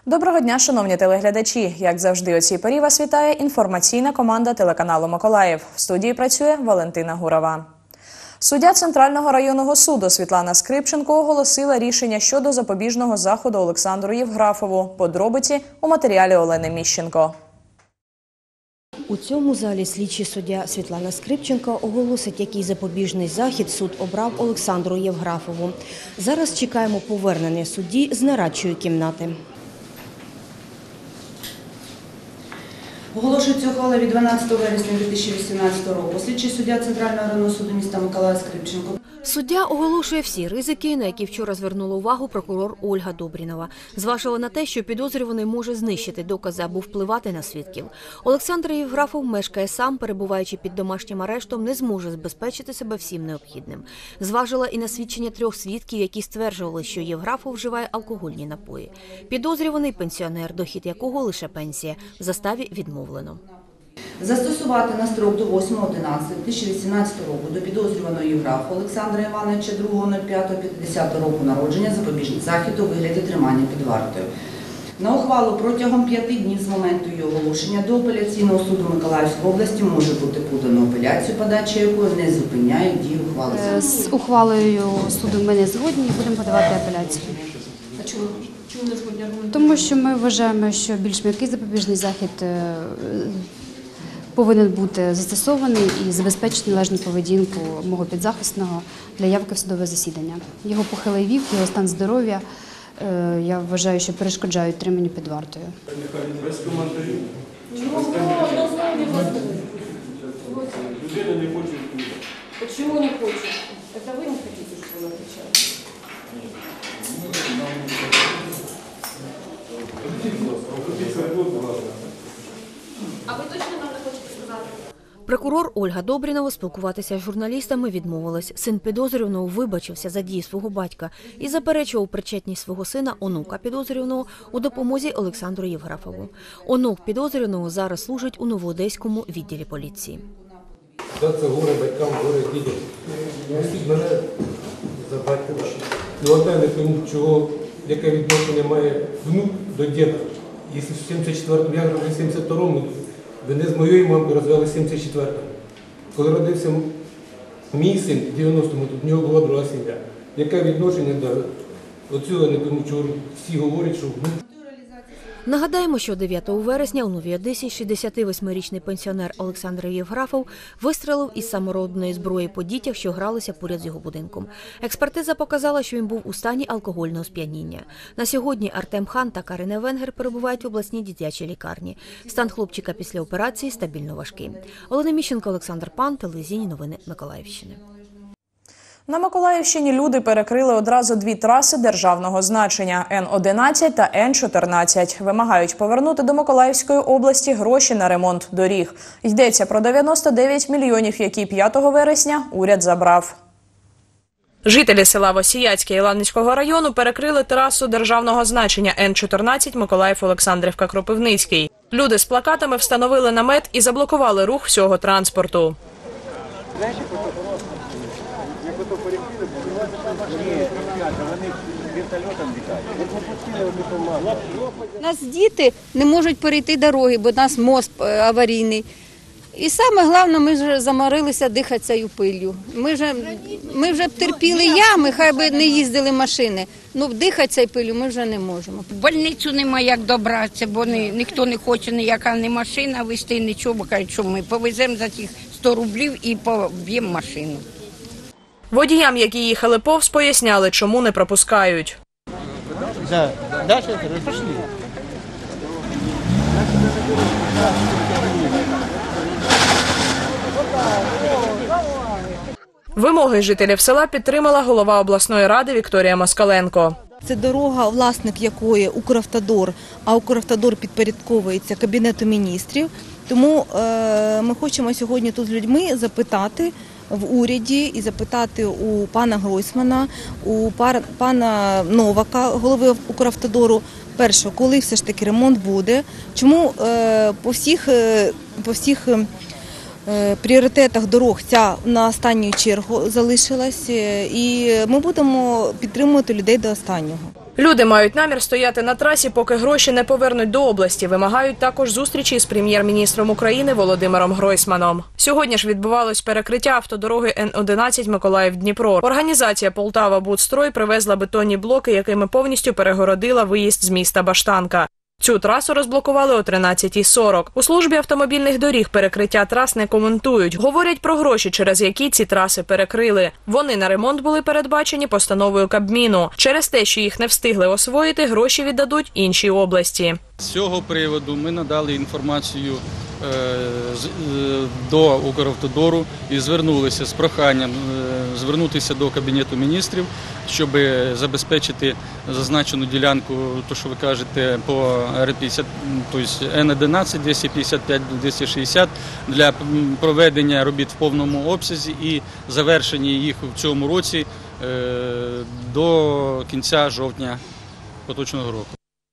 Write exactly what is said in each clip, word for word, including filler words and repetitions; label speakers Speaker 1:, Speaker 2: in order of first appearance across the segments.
Speaker 1: Доброго дня, шановні телеглядачі! Як завжди, о цій порі вас вітає інформаційна команда телеканалу «Миколаїв». В студії працює Валентина Гурова. Суддя Центрального районного суду Світлана Скрипченко оголосила рішення щодо запобіжного заходу Олександру Євграфову. Подробиці у матеріалі Олени Міщенко.
Speaker 2: У цьому залі слідчий суддя Світлана Скрипченко оголосить, який запобіжний захід суд обрав Олександру Євграфову. Зараз чекаємо повернення судді з нарадчої кімнати.
Speaker 3: Оголошується ухвала від дванадцятого вересня дві тисячі вісімнадцятого року. Слідчий суддя Центрального районного суду міста Миколаєва Скрипченко.
Speaker 2: Суддя оголошує всі ризики, на які вчора звернула увагу прокурор Ольга Добрінова. Зважила на те, що підозрюваний може знищити докази або впливати на свідків. Олександр Євграфов мешкає сам, перебуваючи під домашнім арештом, не зможе забезпечити себе всім необхідним. Зважила і на свідчення трьох свідків, які стверджували, що Євграфов вживає алкогольні напої. Підозрюваний пенсіонер, дохід якого лише пенсія, в заставі відмовлено.
Speaker 3: Застосувати на строк до восьмого одинадцятого дві тисячі вісімнадцятого року до підозрюваного Євграфова Олександра Івановича другого п'ятого п'ятдесятого року народження запобіжний захід у вигляді тримання під вартою. На ухвалу протягом п'яти днів з моменту її оголошення до апеляційного суду Миколаївської області може бути подано апеляцію, подача якої не зупиняє дію ухвали.
Speaker 4: З ухвалою суду ми не згодні і будемо подавати апеляцію.
Speaker 5: А чому? Чому не згодні аргументи?
Speaker 4: Тому що ми вважаємо, що більш м'який запобіжний захід повинен бути застосований і забезпечити належну поведінку мого підзахисного для явки в судове засідання. Його похилий вік, його стан здоров'я, я вважаю, що перешкоджають триманню під вартою.
Speaker 5: Без коментарів. Чому не возьмуть?
Speaker 6: Людина не хоче.
Speaker 5: Почему не хочет? Это вы не хотите, чтобы он отвечал? А ви точно нам не хочете сказати?
Speaker 2: Прокурор Ольга Добрінова спілкуватися з журналістами відмовилась. Син підозрюваного вибачився за дії свого батька і заперечував причетність свого сина, онука підозрюваного, у допомозі Олександру Євграфову. Онук підозрюваного зараз служить у Новоодеському відділі поліції.
Speaker 6: Це горе батькам, горе дітям. Носіть мене за батька. Ну, одна не пойму, чого, яке відношення має внук до діда. Якщо в сімдесят четвертому, я родився в сімдесят другому, вони з моєю мамою розвели в сімдесят четвертому. Коли родився мій син в дев'яностому, тут в нього була друга сім'я. Яке відношення до оцього, я не пойму, чого всі говорять, що внук.
Speaker 2: Нагадаємо, що дев'ятого вересня у Новій Одесі шістдесятивосьмирічний пенсіонер Олександр Євграфов вистрелив із саморобної зброї по дітях, що гралися поряд з його будинком. Експертиза показала, що він був у стані алкогольного сп'яніння. На сьогодні Артем Хан та Карина Венгер перебувають в обласній дитячій лікарні. Стан хлопчика після операції стабільно важкий. Олена Міщенко, Олександр Пан, телевізійні новини Миколаївщини.
Speaker 1: На Миколаївщині люди перекрили одразу дві траси державного значення – Н одинадцять та Н чотирнадцять. Вимагають повернути до Миколаївської області гроші на ремонт доріг. Йдеться про дев'яносто дев'ять мільйонів, які п'ятого вересня уряд забрав. Жителі села Восіяцьке Ілланівського району перекрили трасу державного значення Н чотирнадцять Миколаїв-Олександрівка-Кропивницький. Люди з плакатами встановили намет і заблокували рух всього транспорту.
Speaker 7: У нас діти не можуть перейти дороги, бо у нас мост аварійний. І саме головне, ми вже заморилися дихати цією пиллю. Ми вже, ми вже б терпіли ями, хай би не їздили машини. Ну, дихати цією пиллю ми вже не можемо.
Speaker 8: В больницю немає як добратися, бо ні, ніхто не хоче ніяка не машина везти, нічого, бо кажуть, що ми повеземо за тих сто рублів і поб'ємо машину.
Speaker 1: Водіям, які їхали повз, поясняли, чому не пропускають.
Speaker 9: Да, дальше пошли.
Speaker 1: Вимоги жителів села підтримала голова обласної ради Вікторія Москаленко.
Speaker 10: Це дорога, власник якої Укравтодор, а Укравтодор підпорядковується Кабінету міністрів. Тому е, ми хочемо сьогодні тут з людьми запитати в уряді і запитати у пана Гройсмана, у пана Новака, голови Укравтодору, перше, коли все ж таки ремонт буде, чому е, по всіх, е, по всіх пріоритетах дорог ця на останню чергу залишилась, і ми будемо підтримувати людей до останнього.
Speaker 1: Люди мають намір стояти на трасі, поки гроші не повернуть до області. Вимагають також зустрічі з прем'єр-міністром України Володимиром Гройсманом. Сьогодні ж відбувалось перекриття автодороги Н одинадцять Миколаїв-Дніпро. Організація «Полтава-Будстрой» привезла бетонні блоки, якими повністю перегородила виїзд з міста Баштанка. Цю трасу розблокували о тринадцятій сорок. У службі автомобільних доріг перекриття трас не коментують. Говорять про гроші, через які ці траси перекрили. Вони на ремонт були передбачені постановою Кабміну. Через те, що їх не встигли освоїти, гроші віддадуть іншій області.
Speaker 11: З цього приводу ми надали інформацію до Укравтодору і звернулися з проханням звернутися до Кабінету міністрів, щоб забезпечити зазначену ділянку, то що ви кажете, по Р п'ятдесят, тобто Н одинадцять, двісті п'ятдесят п'ять, двісті шістдесят для проведення робіт в повному обсязі і завершення їх в цьому році до кінця жовтня поточного року.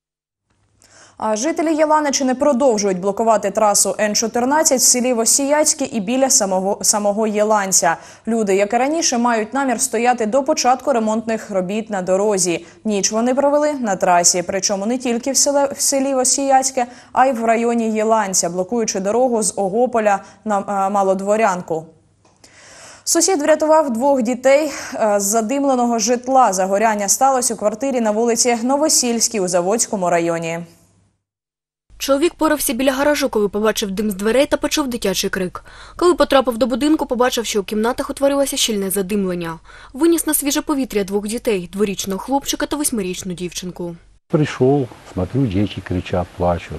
Speaker 1: А жителі Єланичини продовжують блокувати трасу Н чотирнадцять в селі Восіяцьке і біля самого, самого Єланця. Люди, як і раніше, мають намір стояти до початку ремонтних робіт на дорозі. Ніч вони провели на трасі, причому не тільки в, селе, в селі Восіяцьке, а й в районі Єланця, блокуючи дорогу з Огополя на Малодворянку. Сусід врятував двох дітей з задимленого житла. Загоряння сталося у квартирі на вулиці Новосільській у Заводському районі.
Speaker 2: Чоловік порався біля гаражу, коли побачив дим з дверей та почув дитячий крик. Коли потрапив до будинку, побачив, що у кімнатах утворилося щільне задимлення. Виніс на свіже повітря двох дітей – дворічного хлопчика та восьмирічну дівчинку.
Speaker 12: Прийшов, смотрю, діти кричать, плачуть.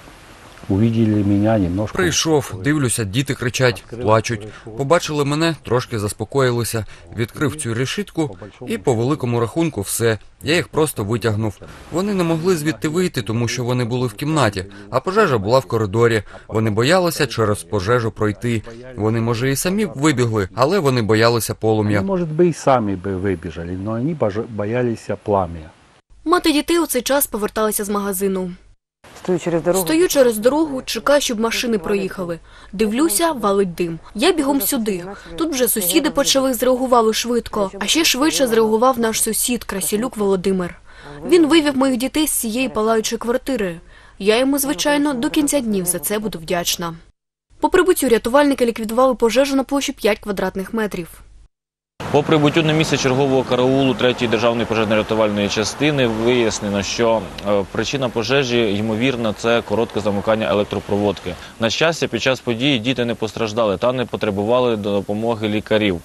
Speaker 12: Увидели мене немножко.
Speaker 13: Прийшов, дивлюся, діти кричать, плачуть. Побачили мене, трошки заспокоїлися, відкрив цю решітку і по великому рахунку все. Я їх просто витягнув. Вони не могли звідти вийти, тому що вони були в кімнаті, а пожежа була в коридорі. Вони боялися через пожежу пройти. Вони, може, і самі б вибігли, але вони боялися полум'я.
Speaker 12: Може би і самі б вибіжали, але вони боялися плам'я.
Speaker 2: Мати дітей у цей час поверталася з магазину.
Speaker 14: Стою через дорогу.
Speaker 2: Стою через дорогу, чекаю, щоб машини проїхали. Дивлюся, валить дим. Я бігом сюди. Тут вже сусіди почали, зреагували швидко. А ще швидше зреагував наш сусід, Красилюк Володимир. Він вивів моїх дітей з цієї палаючої квартири. Я йому, звичайно, до кінця днів за це буду вдячна. По прибуттю рятувальники ліквідували пожежу на площі п'ять квадратних метрів.
Speaker 15: По прибуттю на місце чергового караулу третьої державної пожежно-рятувальної частини вияснено, що причина пожежі, ймовірно, це коротке замикання електропроводки. На щастя, під час події діти не постраждали та не потребували допомоги лікарів.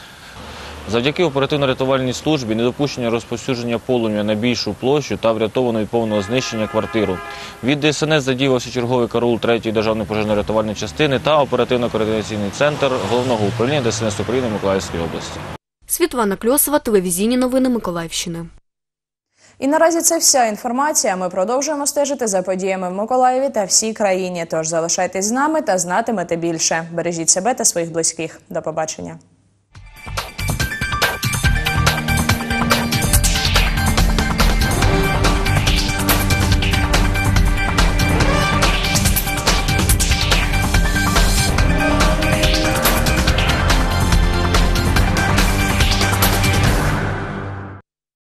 Speaker 15: Завдяки оперативно-рятувальній службі, недопущення розповсюдження полум'я на більшу площу та врятовано від повного знищення квартиру. Від Д С Н С задіявся черговий караул третьої державної пожежно-рятувальної частини та оперативно-координаційний центр Головного управління Д С Н С України Миколаївської області.
Speaker 2: Світлана Кльосова, телевізійні новини Миколаївщини.
Speaker 1: І наразі це вся інформація. Ми продовжуємо стежити за подіями в Миколаєві та всій країні. Тож залишайтесь з нами та знатимете більше. Бережіть себе та своїх близьких. До побачення.